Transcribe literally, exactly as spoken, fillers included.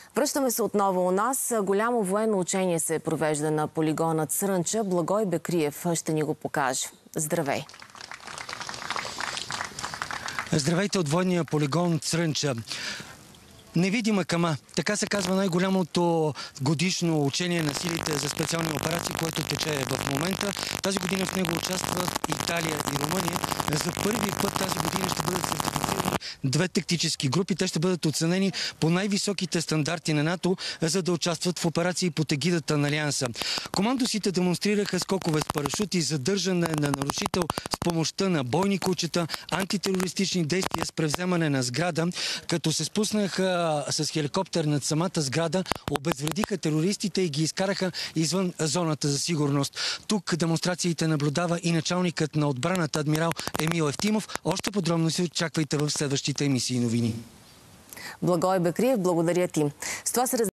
Връщаме се отново у нас. Голямо военно учение се провежда на полигона Црънча. Благой Бекриев ще ни го покаже. Здравей! Здравейте от военния полигон Црънча. Невидима кама. Така се казва най-голямото годишно учение на силите за специални операции, което тече в момента. Тази година в него участват Италия и Румъния. За първи път тази година ще бъдат сертифицирани две тактически групи. Те ще бъдат оценени по най-високите стандарти на НАТО, за да участват в операции под егидата на Алианса. Командосите демонстрираха скокове с парашути, задържане на нарушител с помощта на бойни кучета, антитерористични действия с превземане на сграда, като се спуснаха с хеликоптер над самата сграда, обезвредиха терористите и ги изкараха извън зоната за сигурност. Тук демонстрациите наблюдава и началникът на отбраната адмирал Емил Евтимов. Още подробно се очаквайте в следващите емисии новини. Благой Бекриев, благодаря ти. С това се